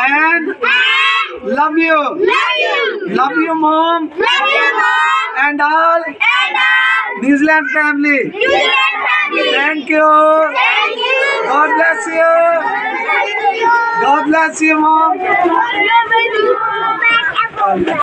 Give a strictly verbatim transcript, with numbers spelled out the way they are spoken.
and love you. Love you. Love you, mom. Love you, Mom. And all And all. New Zealand family. New Zealand family. Thank you. Thank you. God bless you. Thank you. God bless you, mom. Love you.